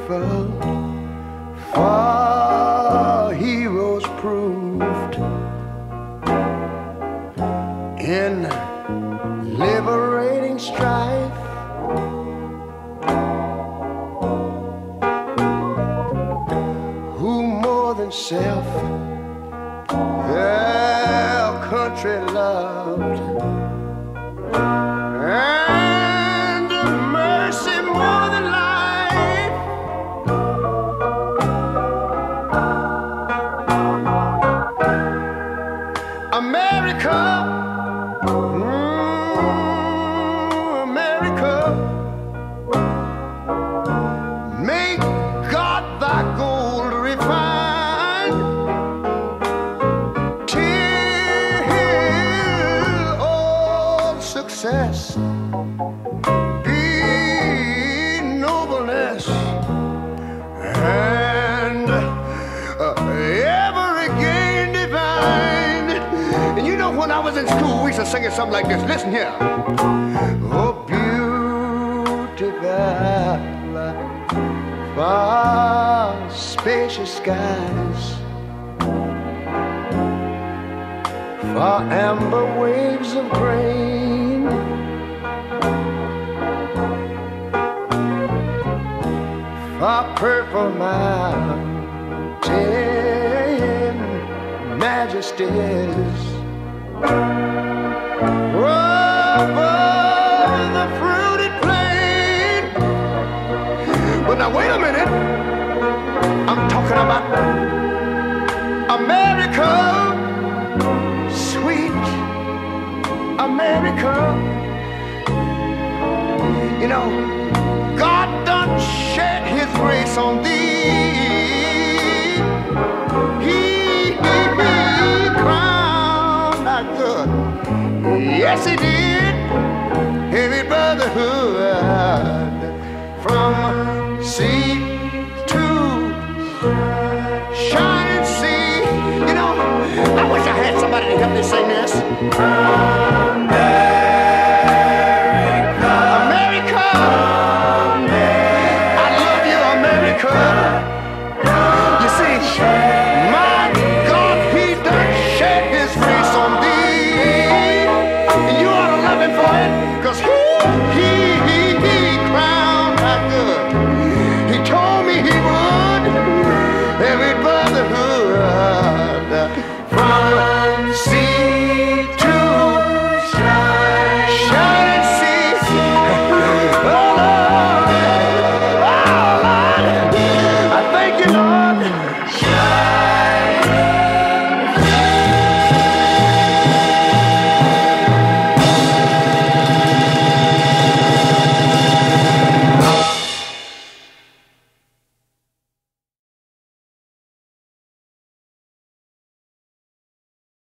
grateful for heroes proved in liberating strife. Who more than self their country loved, and mercy more than life. America, America, make God thy gold refine, till all success be nobleness, and ever again divine. And you know, when I was in school, we used to sing it something like this. Listen here. Oh, beautiful, far spacious skies, far amber waves of grain, far purple mountain majesties, over the fruited plain. But now wait a minute, I'm talking about America, sweet America. You know, God done shed his grace on thee. He crowned our good. Yes, he did. Heavy brotherhood from sea to shining sea. You know, I wish I had somebody to help me sing this. You see, my God, he done shed his grace on thee, and you ought to love him for it, because he crowned our good. He told me he would. Every brotherhood from sea